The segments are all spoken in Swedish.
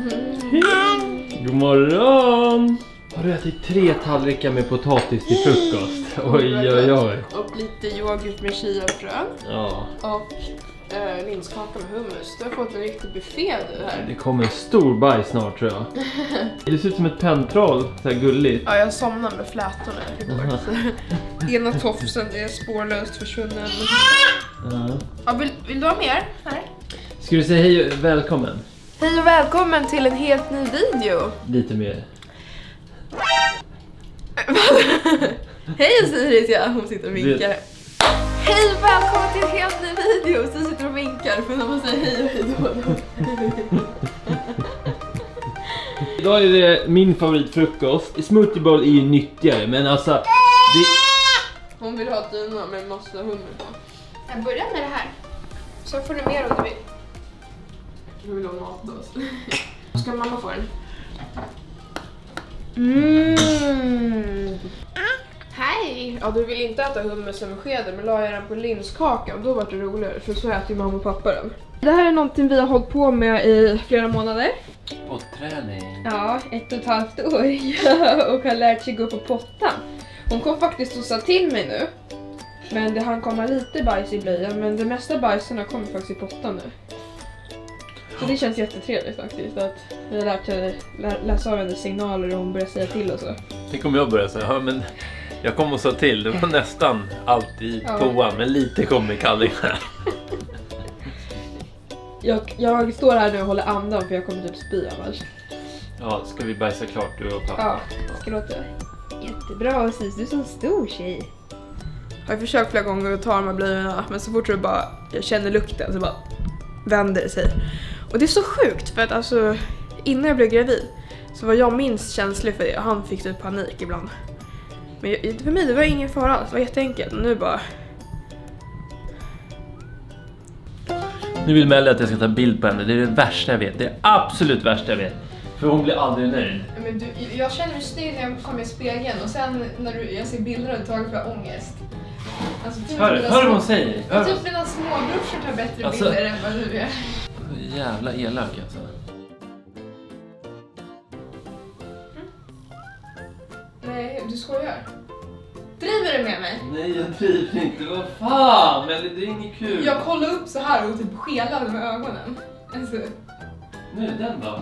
God morgon! Har du ätit 3 tallrikar med potatis till frukost? Oj. Och lite yoghurt med chiafrön. Ja. Och linskaka med hummus. Du har fått en riktig buffé du här. Det kommer en stor bajs snart tror jag. Det ser ut som ett pentroll, så här gulligt. Ja, jag somnar med flätorna igår. Ena tofsen är spårlöst försvunnen. Ja, vill du ha mer? Nej. Ska du säga hej och välkommen? Hej och välkommen till en helt ny video. Lite mer. Hej Sirius, hon sitter och vinkar. Hej och välkommen till en helt ny video. Så sitter och vinkar för när man säger hej och hej då. Idag är det min favoritfrukost. Smoothie bowl är ju nyttigare, men alltså det... Hon vill ha dina med massa hummer på. Jag börjar med det här. Så får du mer om du vill. Jag vill ha matdås. Ska mamma få den? Hej! Ja, du vill inte äta hummusen med skeden, men la jag den på linskakan. Då var det roligare, för så äter ju mamma och pappa den. Det här är någonting vi har hållit på med i flera månader. Potträning. Ja, 1,5 år. Och har lärt sig gå på pottan. Hon kom faktiskt och sa till mig nu. Men det hann komma lite bajs i blöjan, men det mesta bajsen har kommit faktiskt i pottan nu. Så det känns jättetrevligt faktiskt att vi har lärt sig läsa av hennes signaler och hon börjar säga till och så. Tänk om jag börjar säga, ja men jag kom och sa till, det var nästan alltid toan, men lite kom i kallingar. Jag står här nu och håller andan för jag kommer typ spy annars. Ja, ska vi bajsa klart du och pappa? Ja, ska låta jättebra och Sis, du är så stor tjej. Jag har försökt flera gånger att ta de här blöjorna, men så fort jag känner lukten så bara vänder det sig. Och det är så sjukt för att alltså innan jag blev gravid så var jag minst känslig för det och han fick typ panik ibland. Men för mig det var ingen fara alls, det var jätteenkelt. Nu bara... Nu vill Melly att jag ska ta bild på henne, det är det värsta jag vet. Det är det absolut värsta jag vet. För hon blir aldrig nöjd. Men jag känner mig snygg när jag kommer i spegeln och sen när jag ser bilder av taget för ångest. Alltså, typ hör du vad hon säger? Typ mina småbrorsor tar bättre bilder än vad du är. Jävla elak alltså. Nej, du skojar. Driver du med mig? Nej, jag driver inte. Vad fan? Men det är inget kul. Jag kollar upp så här och typ skelade med ögonen. Alltså. Nu, den då?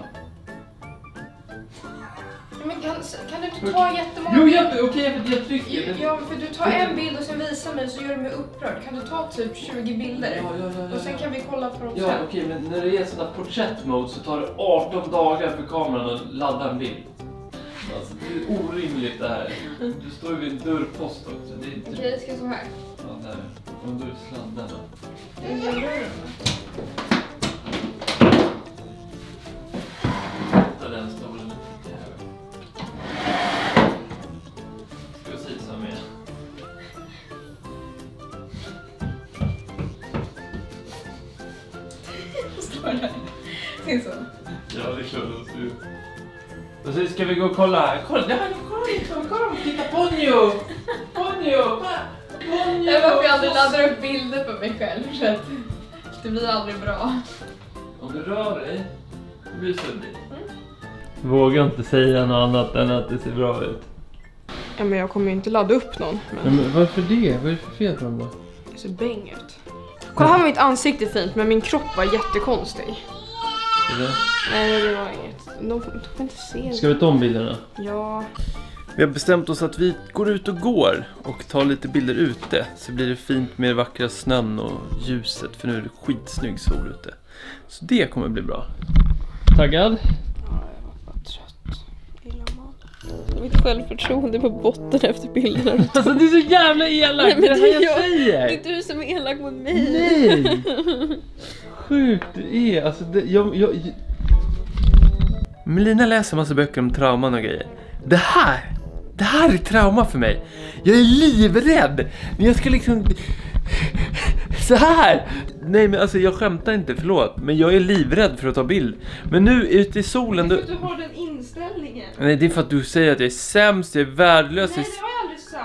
Men kan du inte ta jättemånga bilder? Jo, okej, jag trycker. Ja, för du tar en bild och sen visar mig så gör du mig upprörd. Kan du ta typ 20 bilder? Ja. Och sen kan vi kolla på dem Ja, sen. okej, men när det är sådana portrait mode så tar det 18 dagar för kameran att ladda en bild. Alltså, det är orimligt det här. Du står ju vid en dörrpost också. Det är inte... Okej, jag ska så här. Ja, där. Om du sladdarna. Ta den stolen. Ska jag säga så med? Står där. Se så. Ja, det är klart att du... Och så ska vi gå och kolla här. Kolla, titta Ponyo! Ponyo! Det är varför jag aldrig laddar upp bilder på mig själv. Så att det blir aldrig bra. Om du rör dig, då blir det suddigt. Vågar inte säga något annat än att det ser bra ut. Ja, men jag kommer ju inte ladda upp någon. Men varför det? Vad är det för fel på dem då? Det ser bäng ut. Kolla här var mitt ansikte fint, men min kropp var jättekonstig. Nej, det var inget. De får inte se. Ska vi ta om bilderna? Ja. Vi har bestämt oss att vi går ut och går och tar lite bilder ute. Så blir det fint med vackra snön och ljuset, för nu är det skitsnygg sol ute. Så det kommer bli bra. Taggad? Ja, jag var bara trött. Mitt självförtroende på botten efter bilderna. Alltså det är så jävla elakt. Nej, men det här jag säger. Det är du som är elak mot mig. Nej. Sjukt det är. Alltså det, Melina läser massa böcker om trauman och grejer. Det här är trauma för mig. Jag är livrädd. Men jag ska liksom... Så här. Nej men alltså jag skämtar inte, förlåt. Men jag är livrädd för att ta bild. Men nu ute i solen... Det är för att du har den inställningen. Nej, det är för att du säger att jag är sämst, jag är värdelös. Nej, det har jag aldrig sagt.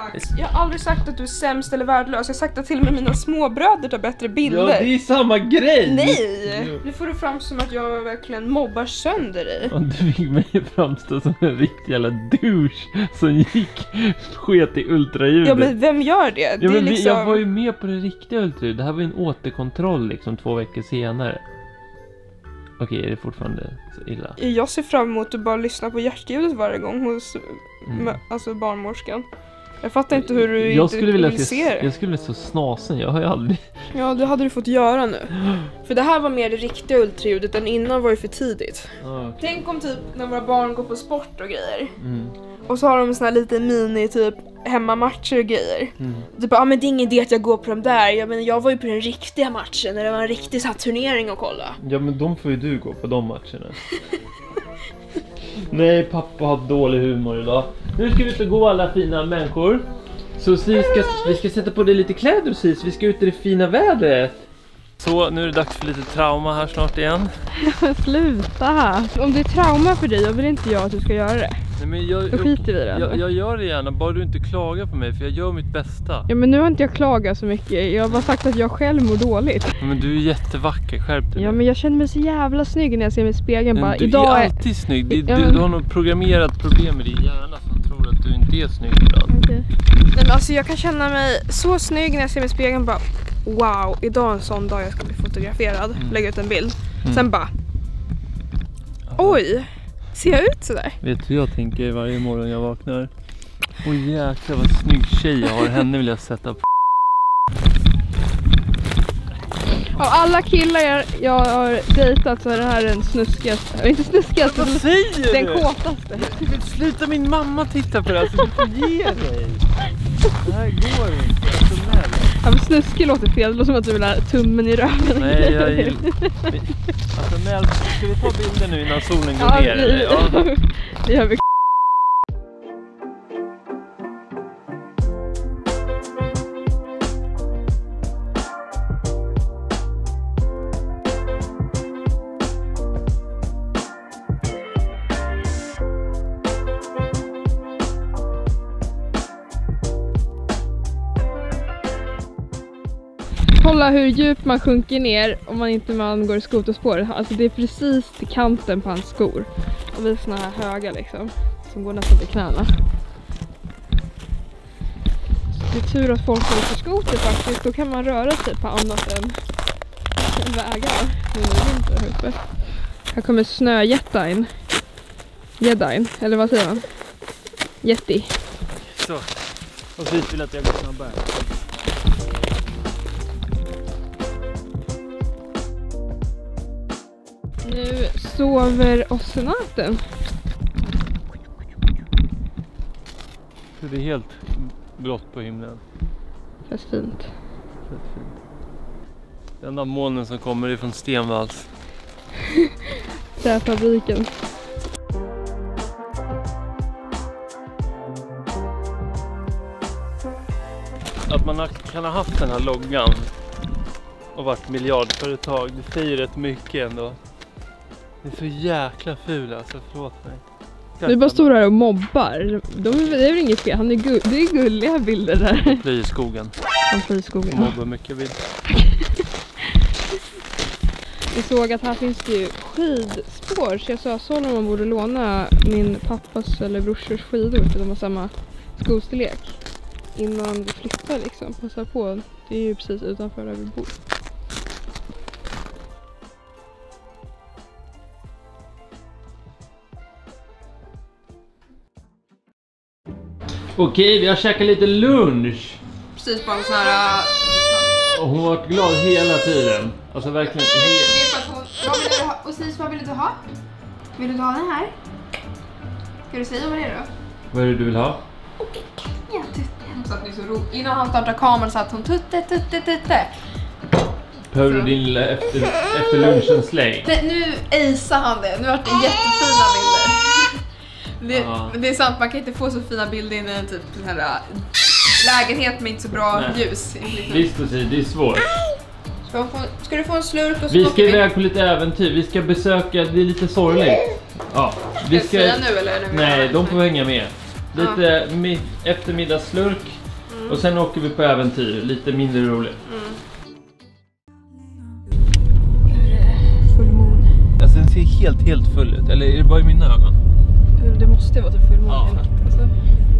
Jag har aldrig sagt att du är sämst eller värdelös. Jag har sagt att till och med mina småbröder tar bättre bilder. Ja, det är samma grej! Nej! Nu får du fram som att jag verkligen mobbar sönder dig. Ja, du fick mig framstå som en riktig jävla douche som sket i ultraljudet. Ja, men vem gör det? Ja, Det är men liksom... jag var ju med på det riktiga ultraljudet. Det här var ju en återkontroll liksom 2 veckor senare. Okej, är det fortfarande så illa? Jag ser fram emot att bara lyssna på hjärtljudet varje gång hos alltså barnmorskan. Jag fattar inte hur du jag skulle vilja se det. Jag skulle vilja så snasen, jag har ju aldrig... Ja, det hade du fått göra nu. För det här var mer det riktiga ultraljudet, den innan var ju för tidigt. Okay. Tänk om typ när våra barn går på sport och grejer. Mm. Och så har de såna här lite mini typ hemmamatcher och grejer. Typ, men det är ingen idé att jag går på de där. Jag var ju på den riktiga matchen när det var en riktig så här turnering att kolla. Ja, men de får ju du gå på de matcherna. Nej, pappa har dålig humor idag. Nu ska vi ut och gå alla fina människor. Så vi ska sätta på dig lite kläder, Sis. Vi ska ut i det fina vädret. Så, nu är det dags för lite trauma här snart igen. Sluta! Om det är trauma för dig, då vill inte jag att du ska göra det. Nej, men Då skiter vi i det. Jag gör det gärna, bara du inte klagar på mig, för jag gör mitt bästa. Ja, men nu har inte jag klagat så mycket. Jag har bara sagt att jag själv mår dåligt. Men du är jättevacker, skärp dig. Ja, men jag känner mig så jävla snygg när jag ser mig i spegeln. Men bara, du idag är alltid snygg. Du har något programmerat problem i din hjärna som tror att du inte är snygg ibland. Okay. Men alltså jag kan känna mig så snygg när jag ser mig i spegeln. Bara, wow, idag är en sån dag jag ska bli fotograferad. Lägga ut en bild. Sen bara, oj, ser jag ut sådär? Vet du, jag tänker varje morgon jag vaknar. Oj jäklar vad snygg tjej jag har. Henne vill jag sätta på. Av alla killar jag har dejtat så är det här den snuskigaste. Inte snuskigaste, Vad säger den du? kåtaste. Sluta, min mamma tittar på det här så du får ge dig. Det här går inte. Ja, men snuskig låter fel, det låter som att du vill ha tummen i röven. Nej, jag gillar... Alltså Mel, ska vi ta bilden nu innan solen går ner? Eller? Det gör vi. Kolla hur djupt man sjunker ner om man inte går i skoterspår. Alltså det är precis till kanten på hans skor. Och vi är såna här höga liksom, som går nästan till knäna. Det är tur att folk åker skoter faktiskt. Då kan man röra sig på annat än vägar. Nu är det vinter här uppe. Här kommer snöjättain. Jeddain, eller vad säger man? Jätti. Så, och så vill att jag går snabbare. Nu sover Ossenaten. Det är helt blått på himlen. Fast fint. Den enda molnen som kommer är från Stenvalls. Träfabriken. Att man kan ha haft den här loggan och varit miljardföretag, det säger rätt mycket ändå. Det är så jäkla ful alltså, förlåt mig. Du bara står här och mobbar. Det är väl inget fel, det är gulliga bilder där. Fly i skogen. De flyr i skogen. Mobbar mycket bild. Jag såg att här finns det ju skidspår, så jag sa om man borde låna min pappas eller brorsors skidor för de har samma skostorlek. Innan vi flyttar liksom, passa på. Det är ju precis utanför där vi bor. Okej, vi har käkat lite lunch. Precis på en sån här... Och hon har varit glad hela tiden. Alltså verkligen. Och Sis, vad vill du ha? Vill du ha den här? Ska du säga vad det är då? Vad är det du vill ha? Ja, tutte. Så att ni så ro. Innan han startar kameran så att hon tutte. Behöver du din lilla efter lunchen släng? Nu acear han det. Nu har det jättefina bilder. Det är sant, man kan inte få så fina bilder in i en typ sån här lägenhet med inte så bra ljus. Visst precis, det är svårt. Ska du få en slurk och så vi ska iväg på lite äventyr. Vi ska besöka, det är lite sorgligt. Ja, vi ska säga nu eller? Nej, de får hänga med. Lite eftermiddagsslurk. Och sen åker vi på äventyr, lite mindre roligt. Fullmåne. Alltså den ser helt full ut, eller är det bara i mina ögon? Det måste vara typ fullmåne i natt. Alltså.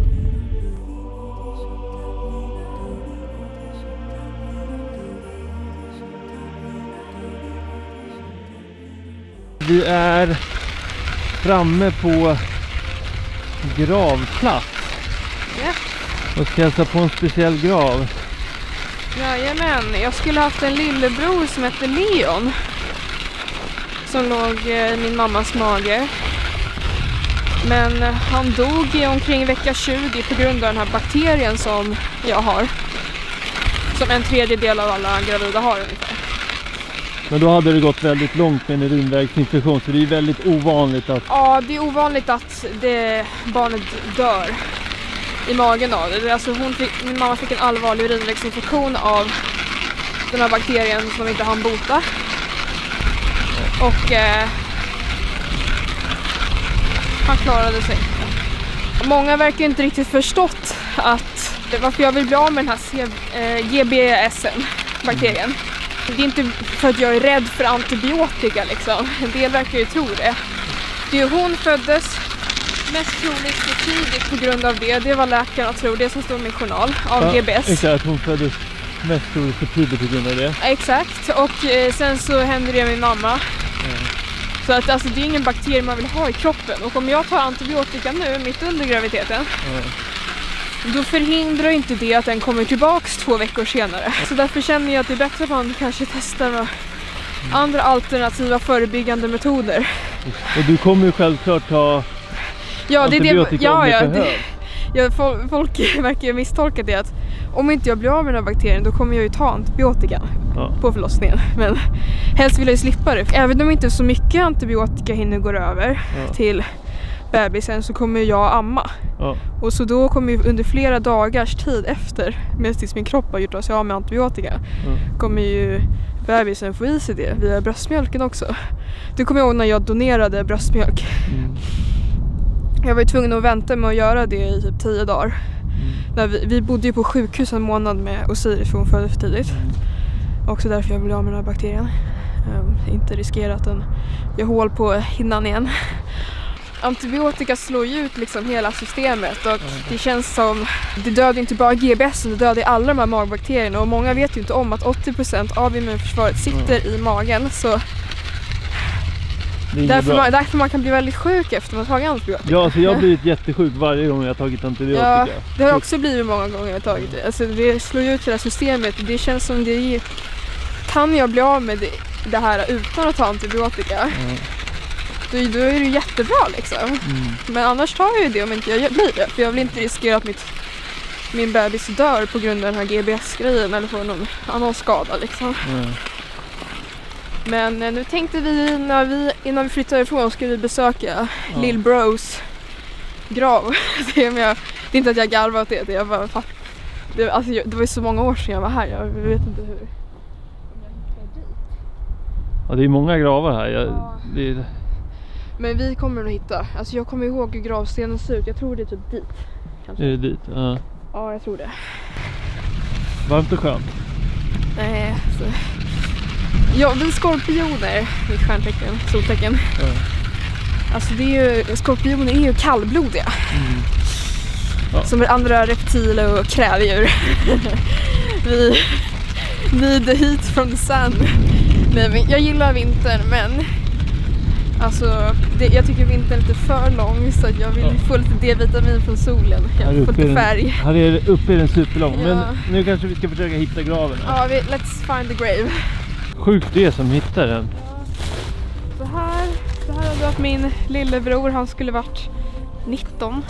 Vi är framme på gravplats. Ja. Och ska hälsa på en speciell grav. Jajamän, jag skulle haft en lillebror som hette Leon. Som låg i min mammas mage. Men han dog i omkring vecka 20 på grund av den här bakterien som jag har. Som 1/3 av alla gravida har ungefär. Men då hade det gått väldigt långt med en urinvägsinfektion, så det är väldigt ovanligt att... Ja, det är ovanligt att barnet dör i magen av det. Alltså min mamma fick en allvarlig urinvägsinfektion av den här bakterien som inte hann bota. Och han klarade sig. Många verkar inte riktigt förstått att varför jag vill bli av med den här GBSen-bakterien. Det är inte för att jag är rädd för antibiotika liksom. En del verkar ju tro det. Det är hon föddes mest troligt för tidigt på grund av det. Det var läkarna tror, det som står i min journal av GBS. Exakt, hon föddes mest troligt för tidigt på grund av det. Exakt, och sen så hände det med min mamma. Så att alltså, det är ingen bakterie man vill ha i kroppen. Och om jag tar antibiotika nu mitt under graviditeten, då förhindrar inte det att den kommer tillbaks 2 veckor senare. Så därför känner jag att det är bättre att man kanske testar andra alternativa förebyggande metoder. Och du kommer ju självklart ta antibiotika om det behövs. Folk verkar ju misstolka det att om inte jag blir av med den här bakterien då kommer jag ju ta antibiotika på förlossningen. Men helst vill jag ju slippa det. Även om inte så mycket antibiotika hinner gå över till bebisen så kommer jag amma. Och så då kommer ju under flera dagars tid efter, tills min kropp har gjort sig av med antibiotika, kommer ju bebisen få i sig det via bröstmjölken också. Det kommer jag ihåg när jag donerade bröstmjölk. Jag var ju tvungen att vänta med att göra det i typ 10 dagar. När vi bodde ju på sjukhus en månad med Osiris för hon föddes för tidigt. Också därför jag blev av med den här bakterien. Inte riskera att den gör hål på hinnan igen. Antibiotika slår ju ut liksom hela systemet och det känns som det dödar inte bara GBS, det dödar alla de här magbakterierna och många vet ju inte om att 80% av immunförsvaret sitter i magen så därför man kan bli väldigt sjuk efter man har tagit antibiotika. Ja, alltså jag har blivit jättesjuk varje gång jag har tagit antibiotika. Ja, det har också blivit många gånger jag har tagit det. Alltså det slår ut hela systemet. Det känns som det kan jag bli av med det här utan att ta antibiotika. Då är det ju jättebra liksom. Men annars tar jag ju det om inte jag blir det. För jag vill inte riskera att min bebis dör på grund av den här GBS-grejen eller får någon annan skada liksom. Men nu tänkte vi innan vi flyttar ifrån ska vi besöka Lil Bros grav. Det är inte att jag garvar åt det. Det var ju så många år sedan jag var här. Jag vet inte hur. Ja, det är många gravar här. Men vi kommer nog hitta. Alltså jag kommer ihåg hur gravstenen ser ut. Jag tror det är typ dit. Kanske. Är det dit? Ja. Ja, jag tror det. Varmt och skönt. Nej, så. Ja, vi skorpioner, mitt stjärntecken, soltecken. Alltså skorpioner är ju kallblodiga. Som andra reptiler och kräldjur. Vi need the heat from the sun. Nej, men jag gillar vintern, men alltså, jag tycker vintern är lite för lång så att jag vill få lite D-vitamin från solen. Jag får lite färg. Här är uppe är den superlång, men nu kanske vi ska försöka hitta graven. Ja, let's find the grave. Sjukt det som hittar den. Så här har vi haft min lillebror, han skulle varit 19.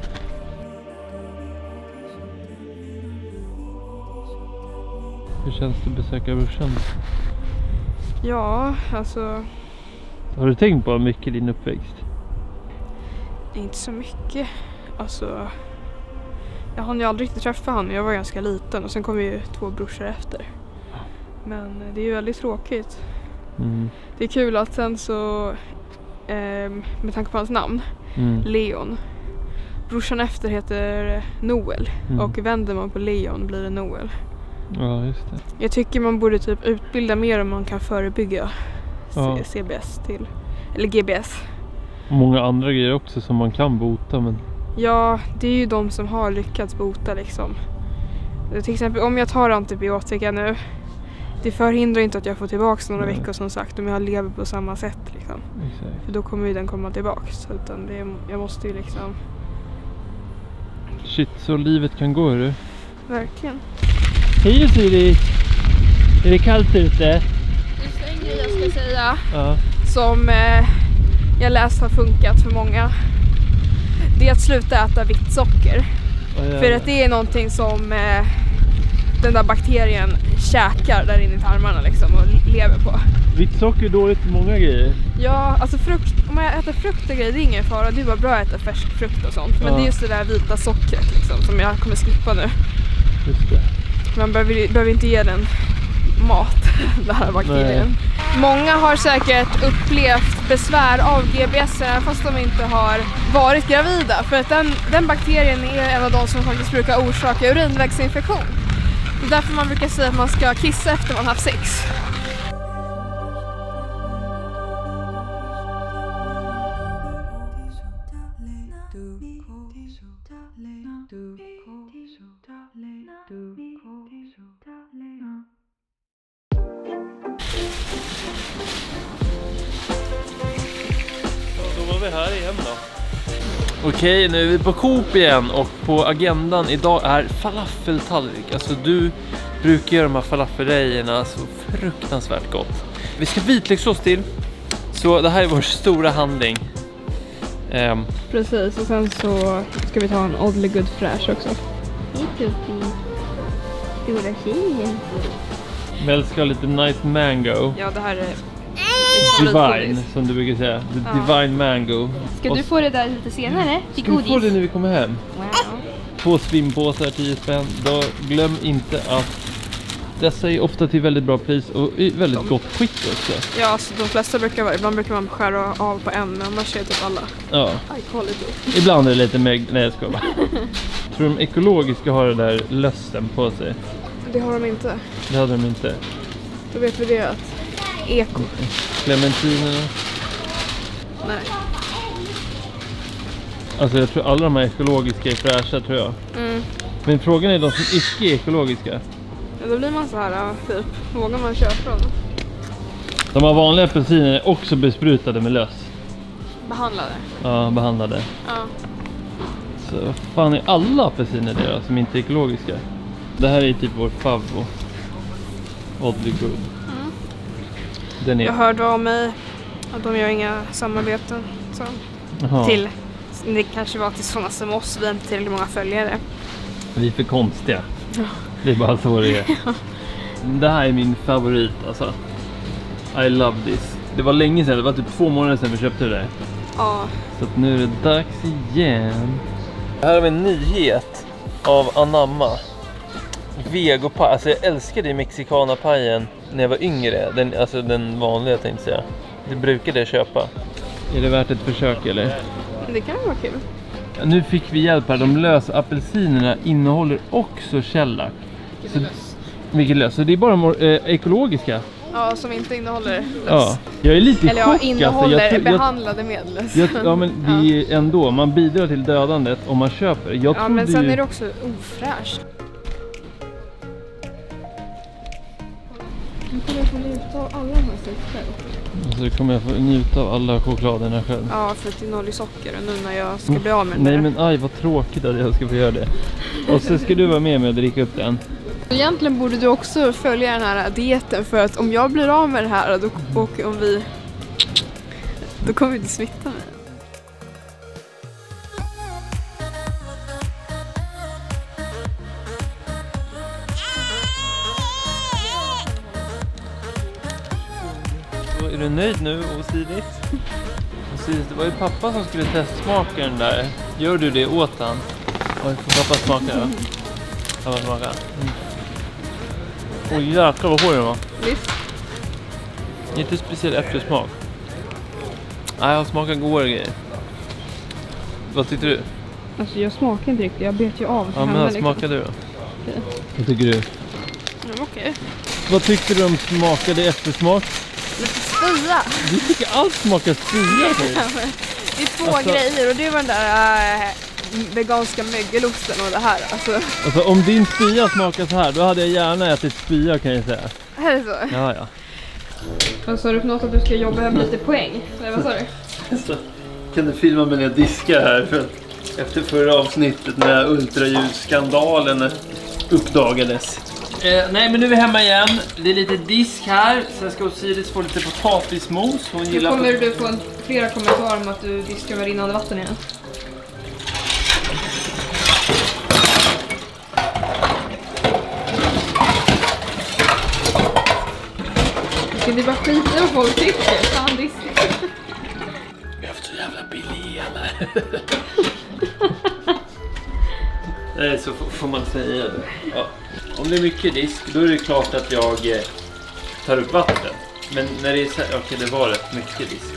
Hur känns det att besöka brorsan? Ja, alltså... Har du tänkt på mycket din uppväxt? Inte så mycket. Alltså... Jag hann ju aldrig riktigt träffa han, jag var ganska liten och sen kom ju 2 brorsor efter. Men det är ju väldigt tråkigt. Det är kul att sen så, med tanke på hans namn, Leon, brorsan efter heter Noel. Och vänder man på Leon blir det Noel. Ja, just det. Jag tycker man borde typ utbilda mer om man kan förebygga CBS till, eller GBS. Många andra grejer också som man kan bota, men... Ja, det är ju de som har lyckats bota liksom. Till exempel om jag tar antibiotika nu, det förhindrar inte att jag får tillbaka några veckor som sagt om jag lever på samma sätt liksom. Exakt. För då kommer ju den komma tillbaka. Utan jag måste ju liksom... Shit, så livet kan gå, du. Verkligen. Hej Siri! Är det kallt ute? Just en grej jag ska säga Ja. som jag läst har funkat för många. Det är att sluta äta vitt socker. För att det är någonting som den där bakterien käkar där inne i tarmarna liksom och lever på. Vitt socker är dåligt för många grejer. Ja, alltså frukt, om jag äter frukt och grejer, det är ingen fara. Det är bara bra att äta färsk frukt och sånt. Men det är just det där vita sockret liksom, som jag kommer skippa nu. Just det. Man behöver inte ge den mat, den här bakterien. Nej. Många har säkert upplevt besvär av GBS även fast de inte har varit gravida. För att den bakterien är en av de som faktiskt brukar orsaka urinvägsinfektion. Det är därför man brukar säga att man ska kissa efter man haft sex. Då var vi här igen då. Okej, nu är vi på Coop igen och på agendan idag är falafeltallrik. Alltså du brukar göra de här falafelrejerna så fruktansvärt gott. Vi ska vitlökssås till. Så det här är vår stora handling. Precis, och sen så ska vi ta en Oddly Good Fresh också. Stora tjejen. Mel ska ha lite nice mango. Ja, det här är Divine, som du brukar säga. The divine mango. Ska du få det där lite senare? Till Ska vi få godis? det när vi kommer hem? Wow. 2 svimpåsar, 10 spänn. Då glöm inte att dessa är ofta till väldigt bra pris och i väldigt gott skick också. Ja, så de flesta ibland brukar man skära av på en, men annars är typ alla Ja. high quality. Ibland är det lite mer... Nej, jag skojar bara. Tror de ekologiska har det där lösten på sig? Det har de inte. Det hade de inte. Då vet vi det att eko. Clementinerna. Nej. Alltså jag tror alla de här ekologiska är fräscha, tror jag. Men frågan är de som icke är ekologiska. Ja, då blir man så här, typ, vågar man köpa dem? De här vanliga apelsiner är också besprutade med löss. Behandlade. Ja, behandlade. Ja. Så vad fan är alla apelsiner det då, som inte är ekologiska? Det här är typ vår favvo. Oddly Good. Den är... Jag hörde av mig att de gör inga samarbeten. Så. Jaha. Till, det kanske var till sådana som oss, vi har inte tillräckligt många följare. Vi är för konstiga. Det är bara så det är. Det här är min favorit alltså. I love this. Det var länge sedan, det var typ 2 månader sedan vi köpte det där. Ja. Så att nu är det dags igen. Här har vi en nyhet av Anamma. Vegopaj. Alltså jag älskade i mexikanapajen när jag var yngre. Alltså den vanliga tänkte jag säga. Det brukade jag köpa. Är det värt ett försök eller? Det kan vara kul. Ja, nu fick vi hjälp här. De lösa apelsinerna innehåller också shellac. Vilket lös. Så det är bara ekologiska. Ja, som inte innehåller löss. Ja, jag är lite eller chockad. innehåller alltså, behandlade medel. Ja, men det är ändå, man bidrar till dödandet om man köper. Ja, men sen är det också ofräscht. Nu kommer jag få njuta av alla de här frukterna. Så kommer jag få njuta av alla chokladerna själv. Ja, för att det innehåller socker nu när jag ska bli av med den. Nej men aj, vad tråkigt att jag ska få göra det. Och så ska du vara med och dricka upp den. Egentligen borde du också följa den här dieten, för att om jag blir av med det här då kommer vi smitta mig. Är du nöjd nu, Osiris? Osiris, det var ju pappa som skulle testsmaka den där. Gör du det åt han? Oj, får pappa smaka då? Pappa smaka. Oj jäklar vad hård den var. Visst. Inte speciell äpplesmak. Nej, jag smakar godare grejer. Vad tyckte du? Alltså jag smakar inte riktigt, jag bet ju av. Ja, men smakade du då? Okej. Vad tycker du? Okej. Vad tyckte du om smakade eftersmak? Lite spya. Du tycker allt smakar spya. Det är två grejer och det var den där veganska mögelosten och det här. Alltså om din spya smakar så här, då hade jag gärna ätit spya kan jag säga. Är det så? Ja, ja. Vad sa du för något att du ska jobba hem lite poäng? Eller vad sa du? Så, kan du filma med när jag diskar här? För efter förra avsnittet när ultraljudsskandalen uppdagades. Nej, men nu är vi hemma igen. Det är lite disk här. Sen ska Osiris få lite potatismos. Hon gillar kommer du få flera kommentarer om att du diskar med rinnande vatten igen. Ska det bara skita vad folk tycker? Fan disk. Jag har haft så jävla billig eller? Nej, så får man säga det. Ja. Om det är mycket disk, då är det klart att jag tar upp vatten. Men när det är så här, okej, det var rätt mycket disk.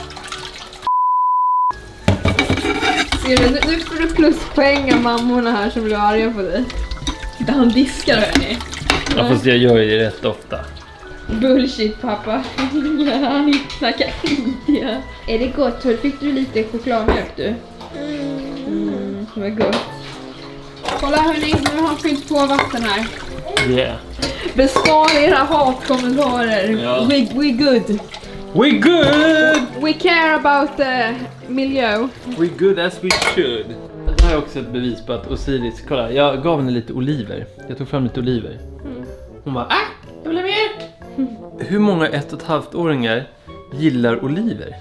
Ser du, nu får du pluspoäng av mammorna här som blir arga på dig. Där han diskar, hörni. Ja, fast jag gör ju det rätt ofta. Bullshit, pappa. Han snackar inte. Är det gott? Fick du lite chokladmjölk, du? Vad gott. Kolla hörni, nu har han fyllt på vatten här. Yeah. Bespara era hatkommentarer. Ja. We good. We good! We care about the miljö. We good as we should. Det här är också ett bevis på att Osiris, kolla, jag gav henne lite oliver. Jag tog fram lite oliver. Hon bara, jag vill ha mer. Hur många 1,5-åringar gillar oliver?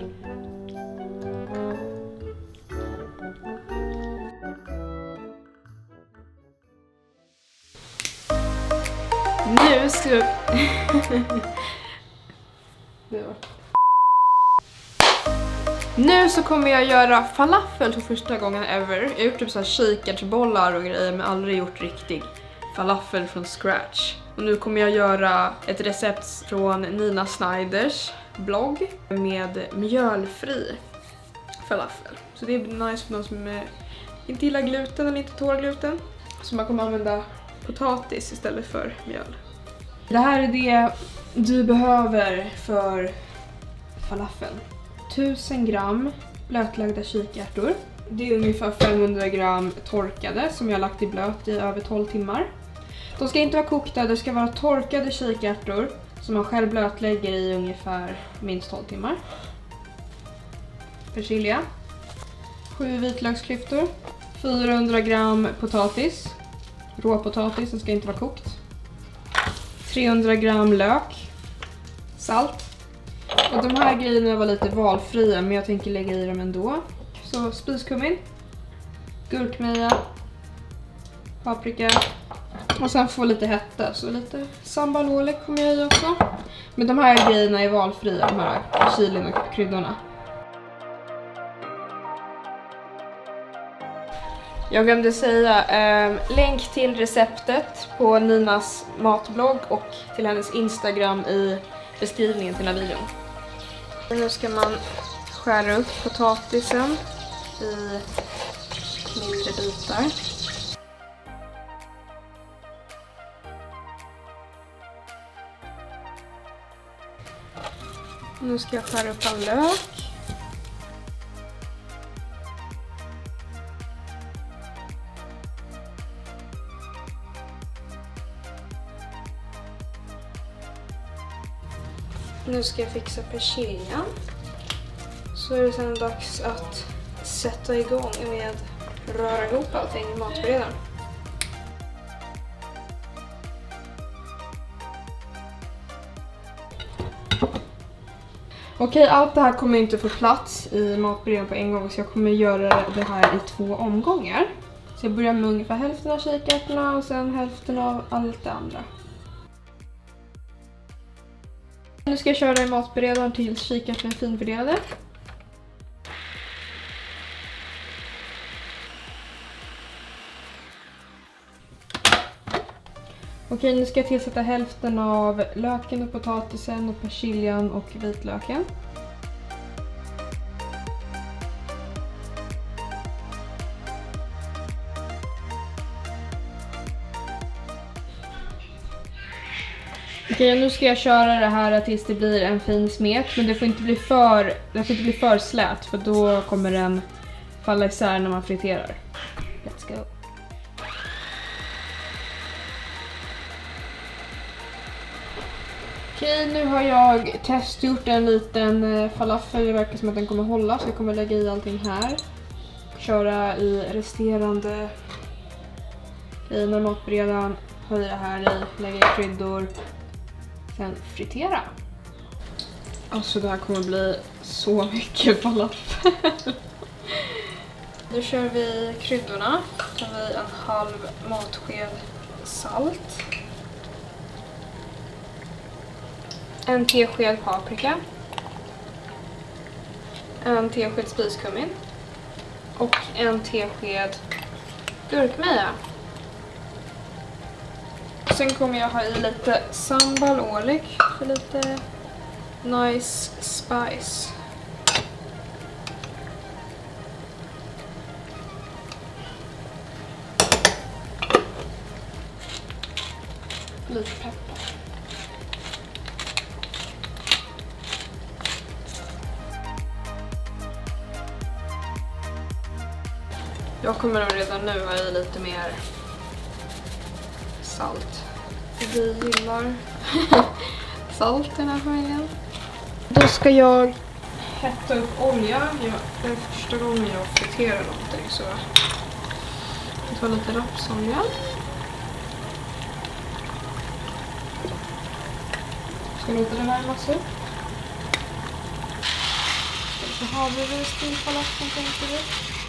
Nu ska... Nu så kommer jag göra falafel för första gången ever. Jag har gjort typ så här kikärtsbollar och grejer, men aldrig gjort riktig falafel från scratch. Och nu kommer jag göra ett recept från Nina Snyders blogg med mjölfri falafel. Så det är nice för någon som inte gillar gluten eller inte tål gluten. Så man kommer använda potatis istället för mjöl. Det här är det du behöver för falafeln. 1000 gram blötlagda kikärtor. Det är ungefär 500 gram torkade som jag har lagt i blöt i över 12 timmar. De ska inte vara kokta, det ska vara torkade kikärtor som man själv blötlägger i ungefär minst 12 timmar. Persilja. 7 vitlöksklyftor. 400 gram potatis. Råpotatis, den ska inte vara kokt. 300 gram lök. Salt. Och de här grejerna var lite valfria, men jag tänker lägga i dem ändå. Så spiskummin. Gurkmeja. Paprika. Och sen få lite hetta, så lite sambal olek kommer jag i också. Men de här grejerna är valfria, de här chilin och kryddorna. Jag glömde säga länk till receptet på Ninas matblogg och till hennes Instagram i beskrivningen till den här videon. Nu ska man skära upp potatisen i mindre bitar. Nu ska jag skära upp all lök. Nu ska jag fixa persiljan. Så är det sedan dags att sätta igång med röra ihop allting i matberedaren. Okej, allt det här kommer inte få plats i matberedaren på en gång, så jag kommer göra det här i 2 omgångar. Så jag börjar med ungefär hälften av kikärtorna och sen hälften av allt det andra. Nu ska jag köra i matberedaren tills kikärtorna är finfördelade. Okej, nu ska jag tillsätta hälften av löken och potatisen och persiljan och vitlöken. Okej, nu ska jag köra det här tills det blir en fin smet, men det får inte bli för slät för då kommer den falla isär när man friterar. Let's go. Okej, nu har jag testgjort en liten falafel. Det verkar som att den kommer hålla, så jag kommer lägga i allting här. Köra i resterande i matberedaren, höja det här i, lägga i kryddor, sen fritera. Alltså det här kommer bli så mycket falafel. Nu kör vi kryddorna. Tar vi en halv matsked salt. En tesked paprika. En tesked spiskummin. Och en tesked gurkmeja. Sen kommer jag ha i lite sambal olik för lite nice spice. Lite peppar. Jag kommer nog redan nu ha i lite mer salt. Vi gillar salt i den här familjen. Då ska jag hetta upp olja. Det är första gången jag friterar någonting, så jag tar lite rapsolja. Ska låta det värmas upp. Så har vi ris till falafeln, tänker vi.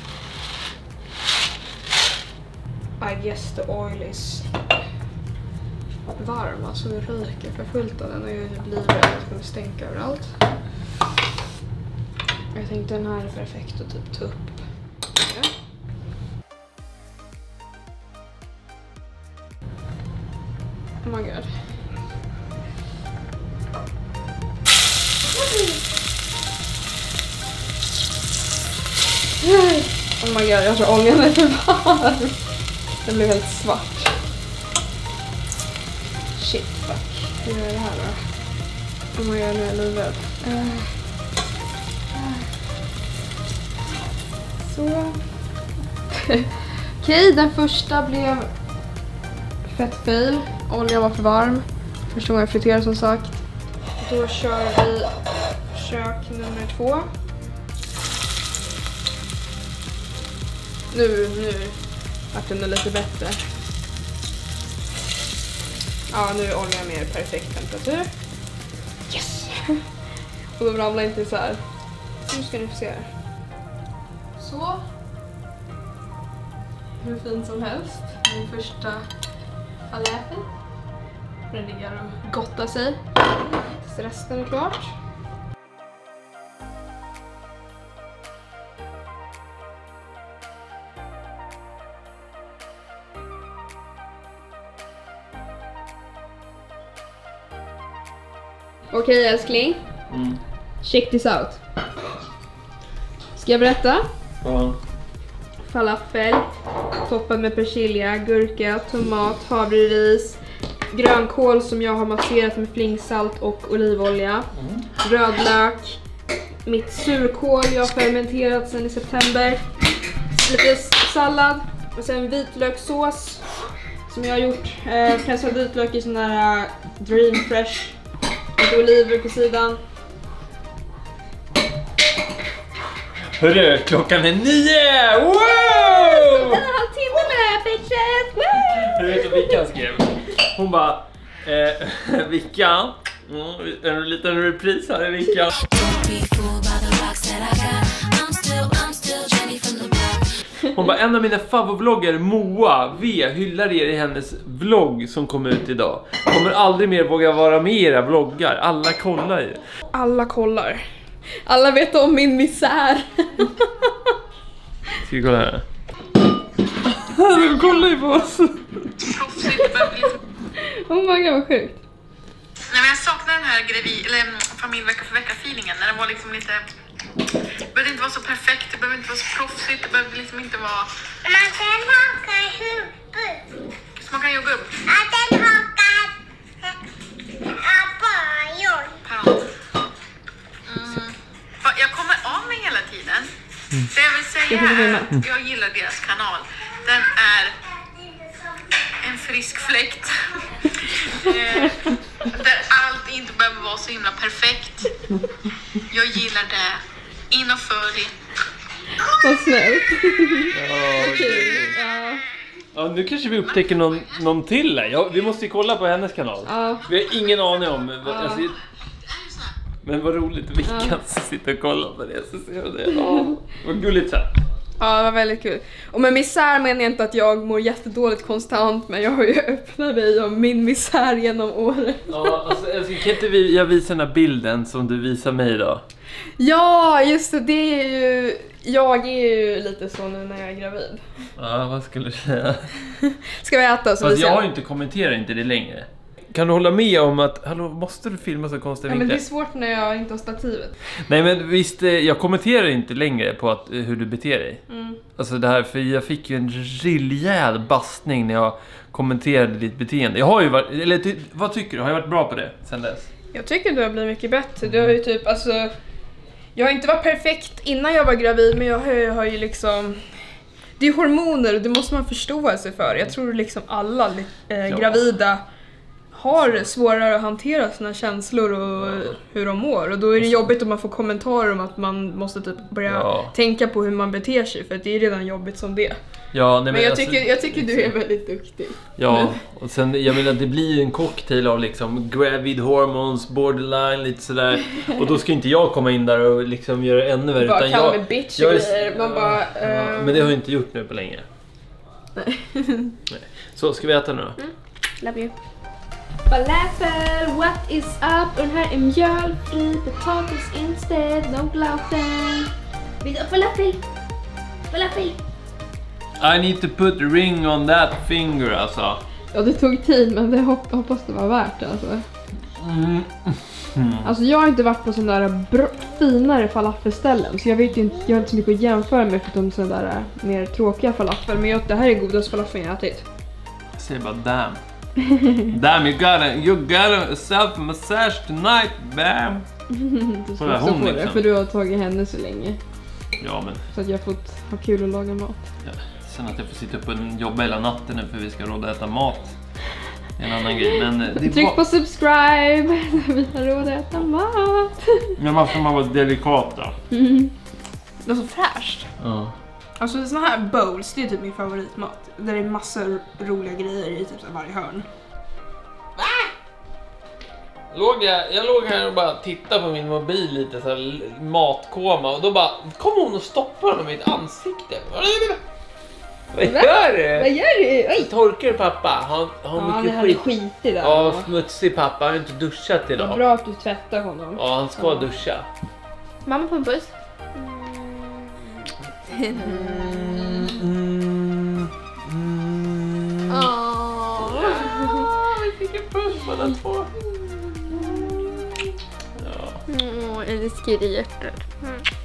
I guess the oil is varm, alltså det ryker för fullt av den och jag blir rädd att det kommer stänka överallt. Jag tänkte den här är perfekt att typ ta upp. Ja. Oh my god. Oh my god, jag tror oljan är för varm. Den blev helt svart. Shit, fuck. Hur gör jag det här då? Oh my god, nu är jag livrädd. Så. Okej, den första blev fett fail. Oljan var för varm. Första gången jag friterar, som sagt. Då kör vi försök nummer 2. Nu vart den lite bättre. Ja, nu är oljan mer perfekt temperatur. Yes! Och de ramlar inte så här. Nu ska ni få se. Så. Hur fint som helst. Min första falafel. Den ligger och gottar sig. Så resten är klart. Okej, älskling. Check this out. Ska jag berätta? Ja. Falafel, toppad med persilja, gurka, tomat, havreris, grönkål som jag har masserat med flingsalt och olivolja, rödlök, mitt surkål jag har fermenterat sedan i september, lite sallad och sen vitlökssås som jag har gjort, pressad vitlök i sån här Dream Fresh. Lite oliver på sidan. Hörru, klockan är 9! Wow! En halvtimme med det här bitches! Woo! Du vet vad Vickan skrev? Hon bara, Vickan, en liten repris här i Vickan. Hon bara, en av mina favoritvloggar, Moa V, hyllar er i hennes vlogg som kom ut idag. Kommer aldrig mer våga vara med i era vloggar. Alla kollar ju. Alla kollar. Alla vet om min misär. Ska vi kolla här? Du kollar ju på oss. Oh my god, vad sjukt. Nej, men jag saknar den här familjevecka för vecka-feelingen. När det var liksom lite... Det behövde inte vara så perfekt, det behövde inte vara så proffsigt, det behövde liksom inte vara... Man kan haka huvudet. Så man kan jogga upp. Att den hakar... Det jag vill säga är att jag gillar deras kanal. Den är en frisk fläkt. Där allt inte behöver vara så himla perfekt. Jag gillar det. In och följ. Vad snällt. Ja, nu kanske vi upptäcker någon till här. Ja, vi måste ju kolla på hennes kanal. Ja. Vi har ingen aning om. Alltså, men vad roligt, vi kan sitta och kolla på det. Så ser det. Ja, vad gulligt så. Ja, det var väldigt kul. Och med misär menar jag inte att jag mår jättedåligt konstant, men jag har ju öppnat mig om min misär genom året. Ja, alltså kan inte jag visa den här bilden som du visar mig då? Ja, just det är ju... Jag är ju lite så nu när jag är gravid. Ja, vad skulle du säga? Ska vi äta så Fast vi jag ser? har ju inte kommenterat inte det längre. Kan du hålla med om att, hallå, måste du filma så konstiga Ja, men det är vinklar? svårt när jag inte har stativet. Nej, men visst, jag kommenterar inte längre på att, hur du beter dig. Alltså det här, för jag fick ju en rejäl bastning när jag kommenterade ditt beteende. Jag har ju varit, eller vad tycker du? Har jag varit bra på det sen dess? Jag tycker du har blivit mycket bättre. Du har ju typ, alltså... Jag har inte varit perfekt innan jag var gravid, men jag har ju liksom... Det är hormoner och det måste man förstå sig för. Jag tror liksom alla gravida har svårare att hantera sina känslor och hur de mår. Och då är det jobbigt om man får kommentarer om att man måste typ börja tänka på hur man beter sig, för att det är redan jobbigt som det. Ja, nej, Men jag alltså, tycker du är väldigt duktig. Ja, och sen, jag menar, det blir ju en cocktail av liksom gravid hormones, borderline, lite sådär. Och då ska inte jag komma in där och liksom göra det ännu värre. Bara kalla mig bitch och grejer. Man bara... ja, men det har jag inte gjort nu på länge. Nej. Så, ska vi äta nu då? Love you. Falafel, what is up? Och den här är mjölfri potatis instead, no gluten. Vill du ha falafel? Falafel. I need to put a ring on that finger, alltså. Ja, det tog tid, men det hoppas det var värt det, alltså. Alltså jag har inte varit på sådana där finare falafelställen, så jag vet inte, jag har inte så mycket att jämföra med för de sådana där mer tråkiga falafel, men det här är godast falafel jag har ätit. Jag säger bara damn. Damn, you got a self massage tonight, bam. Du ska också få det, för du har tagit henne så länge. Ja, men... Så att jag har fått ha kul och laga mat. Ja, sen att jag får sitta upp och jobba hela natten nu för vi ska råda äta mat. Det är en annan grej, men... Det tryck på subscribe, vi har råd att äta mat. Men varför man vara delikat då? Det är så fräscht. Ja. Alltså såna här bowls, det är typ min favoritmat. Där det är massor roliga grejer i typ så varje hörn. Jag låg här och bara tittade på min mobil lite så här matkoma, och då bara kom hon och stoppade med mitt ansikte. Vad gör du? Vad gör du? Oj! Torkar du, pappa? Har mycket skit. i det. Ja, smutsig pappa. Han har inte duschat idag. Bra att du tvättar honom. Ja, han ska duscha. Mamma på en puss. Vi fick en puss båda två. Ja. Älskar i hjärtat.